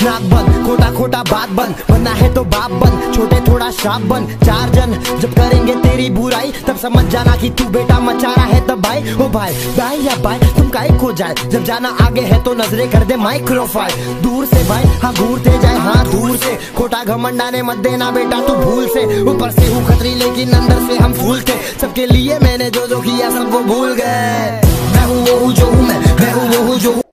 नाक बंद, खोटा खोटा बात बंद, बनना है तो बाप बन, छोटे थोड़ा शाप बन। चार जन जब करेंगे तेरी बुराई तब समझ जाना कि तू बेटा मचा रहा है तब भाई। ओ भाई भाई या भाई तुम काहे खो जाए, जब जाना आगे है तो नजरे कर दे माइक्रोफाइल। दूर से भाई हाँ घूरते जाए हाँ दूर से, खोटा घमंड आने मत देना बेटा तू भूल से। ऊपर से हूँ खतरी लेकिन अंदर से हम फूल थे, सबके लिए मैंने जो जो किया सब वो भूल गए। मैं हूँ वो हूँ जो हूँ मैं हूँ वो हूँ जो हूँ।